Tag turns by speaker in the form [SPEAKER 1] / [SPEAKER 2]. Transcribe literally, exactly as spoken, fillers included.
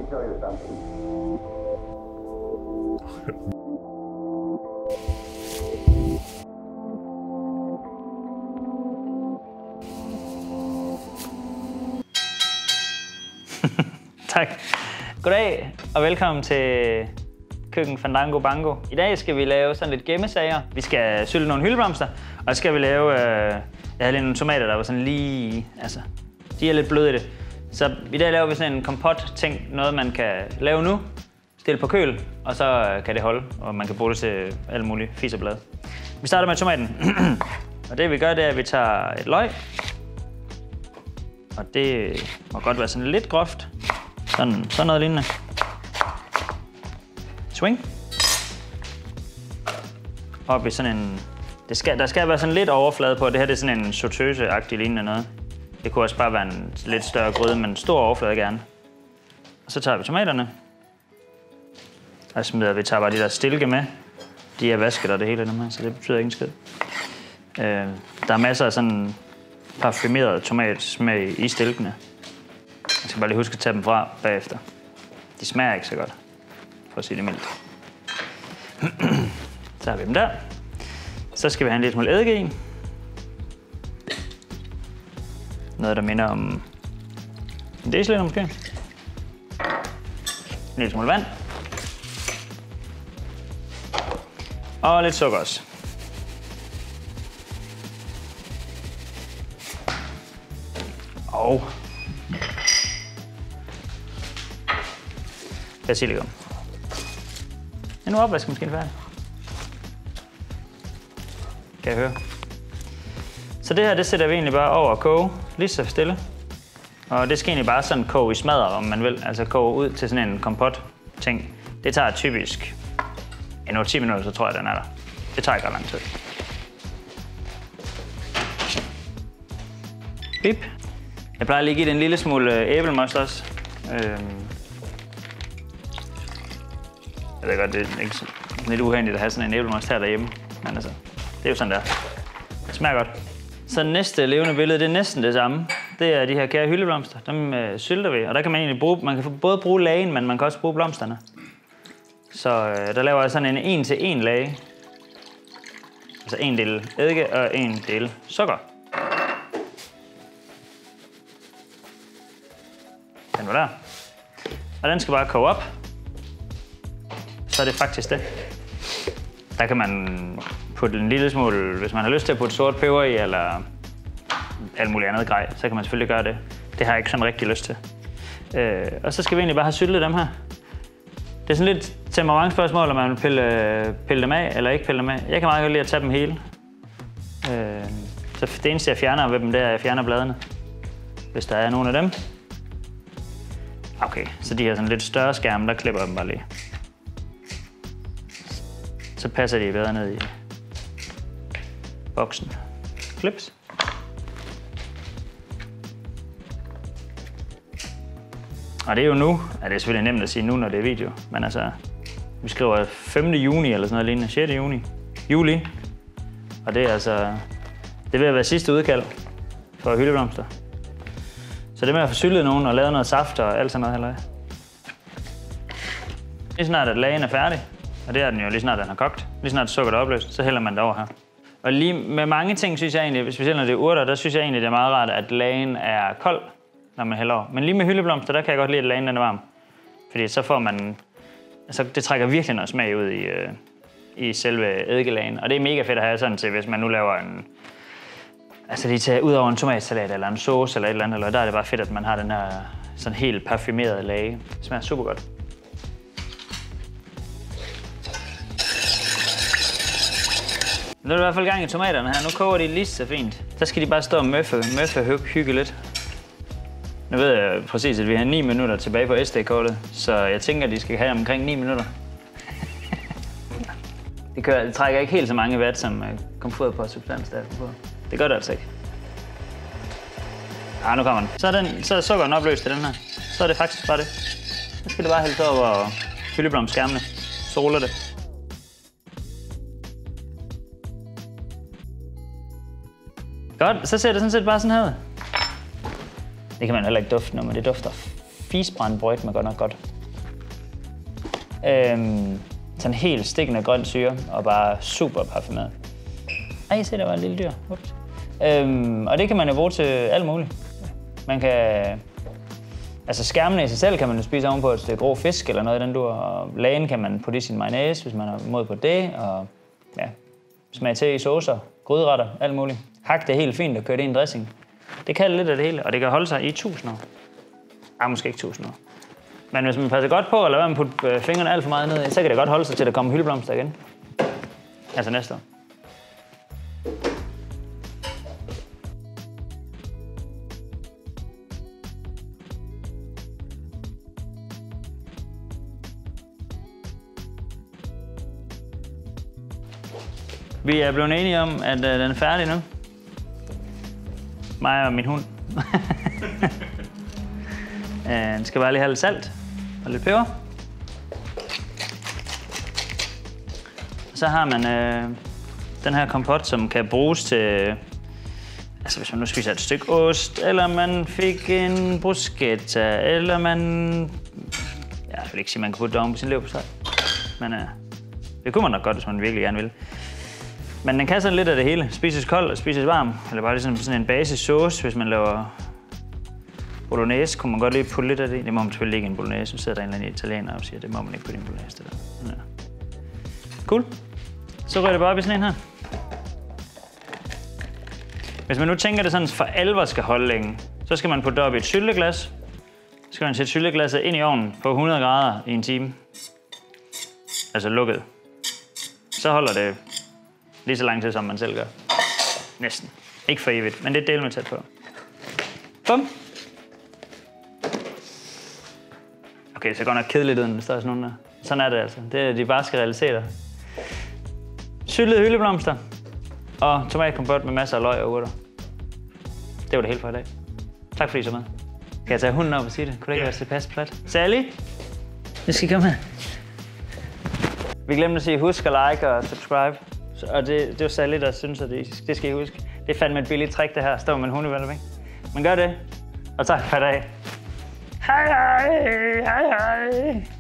[SPEAKER 1] tell you something.
[SPEAKER 2] Tak. Goddag og velkommen til Køkken Fandango Bango. I dag skal vi lave sådan lidt gemmesager. Vi skal sylte nogle hyldeblomster, og så skal vi lave... Øh, jeg havde lige nogle tomater, der var sådan lige... Altså, de er lidt bløde i det. Så i dag laver vi sådan en kompot-ting, noget man kan lave nu, stille på køl, og så kan det holde, og man kan bruge det til alle mulige fis og blade. Vi starter med tomaten. Og det vi gør, det er, at vi tager et løg. Og det må godt være sådan lidt groft. Sådan, sådan noget lignende. Swing. Op i sådan en... Det skal, der skal være sådan lidt overflade på. Det her det er sådan en sauteuse-agtig lignende noget. Det kunne også bare være en lidt større gryde, men en stor overflade gerne. Og så tager vi tomaterne. Og smider vi tager bare de der stilke med. De er vasket og det hele dem her, så det betyder ikke en skid. Øh, der er masser af sådan parfumeret tomatsmag i stilkene. Jeg skal bare lige huske at tage dem fra bagefter. De smager ikke så godt, for at sige det mildt. Så har vi dem der. Så skal vi have en lille smule eddike i. Noget, der minder om en deciliter måske. En lille smule vand. Og lidt sukker også. Og basilikum. En opvaskemaskine færdig. Kan jeg høre. Så det her, det sætter vi egentlig bare over at koge, lige så stille. Og det skal egentlig bare sådan koge i smadder, om man vil. Altså koge ud til sådan en kompot-ting. Det tager typisk en otte til ti minutter, så tror jeg, den er der. Det tager ikke ret lang tid. Bip. Jeg plejer lige at give det en lille smule æblemost også. Øhm. Jeg ved godt, det er ikke så lidt uheldigt at have sådan en æblemost her derhjemme. Men altså, det er jo sådan der. Det smager godt. Så næste levende billede, det er næsten det samme. Det er de her kære hyldeblomster. Dem øh, sylter vi, og der kan man egentlig bruge, man kan både bruge lagen, men man kan også bruge blomsterne. Så øh, der laver jeg sådan en en til en lage. Altså en del eddike og en del sukker. Den var der. Og den skal bare koge op. Så er det faktisk det. Der kan man putte en lille smule, hvis man har lyst til at putte sort peber i, eller alt muligt andet grej, så kan man selvfølgelig gøre det. Det har jeg ikke sådan rigtig lyst til. Øh, og så skal vi egentlig bare have syltet dem her. Det er sådan lidt temperamentsspørgsmål, om man vil pille, pille dem af, eller ikke pille dem af. Jeg kan meget godt lide at tage dem hele. Øh, så det eneste, jeg fjerner ved dem, det er, at jeg fjerner bladene, hvis der er nogen af dem. Okay, så de her sådan lidt større skærme, der klipper jeg dem bare lige. Så passer de bedre ned i boksen. Klips. Og det er jo nu, ja, det er selvfølgelig nemt at sige nu, når det er video, men altså, vi skriver femte juni eller sådan noget lignende, sjette juni, juli, og det er altså, det vil være sidste udkald for hyldeblomster. Så det med at få syltet nogen og lavet noget saft og alt sådan noget halløj. Lige snart at lagen er færdig, og det er den jo lige snart den har kogt, lige snart sukkeret er opløst, så hælder man det over her. Og lige med mange ting synes jeg egentlig, specielt når det er urter, der synes jeg egentlig det er meget rart, at lagen er kold, når man hælder over. Men lige med hyldeblomster, der kan jeg godt lide, at lagen den er varm. Fordi så får man, altså det trækker virkelig noget smag ud i, øh, i selve eddikelagen. Og det er mega fedt at have sådan til, hvis man nu laver en, altså lige til ud over en tomatsalat eller en sauce eller et eller andet, eller der er det bare fedt, at man har den her sådan helt parfumerede lage. Det smager super godt. Nu er der i hvert fald gang i tomaterne her. Nu koger de lige så fint. Så skal de bare stå og møffe, møffe og hygge lidt. Nu ved jeg præcis, at vi har ni minutter tilbage på S D-kortet, så jeg tænker, at de skal have omkring ni minutter. det, kører, det trækker ikke helt så mange watt, som komfort på substans der på. Det gør det altså ikke. Ah, nu kommer den. Så er, den, så er sukkeren opløst til den her. Så er det faktisk bare det. Så skal det bare hælde over hyldeblomstskærmene. Så ruller det. Godt, så ser det sådan set bare sådan her ud. Det kan man heller ikke dufte nu, men det dufter fisbrændt brød med godt nok godt. Øhm, sådan helt stikkende grøn syre, og bare super parfumeret. Ej, se, der var en lille dyr. Ups. Øhm, og det kan man jo bruge til alt muligt. Man kan... Altså skærmene i sig selv kan man jo spise ovenpå et stykke rå fisk eller noget i den dur, og lagen kan man putte i sin mayonnaise, hvis man har mod på det, og ja, smage til i saucer, gryderetter, alt muligt. Hak det helt fint og kør det i en dressing. Det kan lidt af det hele, og det kan holde sig i tusind år. Ej, måske ikke tusind år. Men hvis man passer godt på, eller hvad man putter fingrene alt for meget ned i, så kan det godt holde sig til, at der kommer hyldeblomster igen. Altså næste år. Vi er blevet enige om, at øh, den er færdig nu. Mig og min hund. Den skal bare lige have lidt salt og lidt peber. Så har man øh, den her kompot, som kan bruges til... Altså hvis man nu spiser et stykke ost, eller man fik en bruschetta, eller man... Ja, jeg vil ikke sige, at man kan putte det oven på sin leverpostej. Men øh, det kunne man nok godt, hvis man virkelig gerne vil. Men den kan sådan lidt af det hele. Spises kold og spises varm. Eller bare ligesom sådan en basissauce, hvis man laver bolognese, kunne man godt lige putte lidt af det. Det må man selvfølgelig ikke i en bolognese. Nu sidder der en eller anden italiener og siger, det må man ikke putte i en bolognese. Det der. Ja. Cool. Så rører det bare op i sådan en her. Hvis man nu tænker, det sådan for alvor skal holde længe, så skal man putte det op i et sylteglas. Så skal man sætte sylteglasset ind i ovnen på hundrede grader i en time. Altså lukket. Så holder det lige så lang tid, som man selv gør. Næsten. Ikke for evigt, men det er del med tæt på. Bum. Okay, det ser godt nok kedeligt ud, hvis der er sådan nogle der. Sådan er det altså. Det er de barske realiteter. Syltede hyldeblomster og tomatkompot med masser af løg og urter. Det var det hele for i dag. Tak fordi I så med. Kan jeg tage hunden op og sige det? Kunne det ikke være tilpas plat? Sally? Det skal komme her. Vi glemte at sige, husk at like og subscribe. Og det, det var Sally, der synes, at det, det skal I huske. Det er fandme et billigt trick, det her. Stå med en hund i vandet, ikke? Men gør det. Og tak for i dag. Hej hej, hej hej.